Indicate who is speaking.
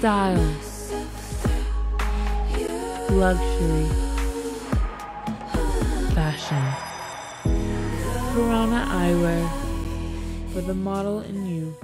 Speaker 1: Style, luxury, fashion. Verona Eyewear, for the model in you.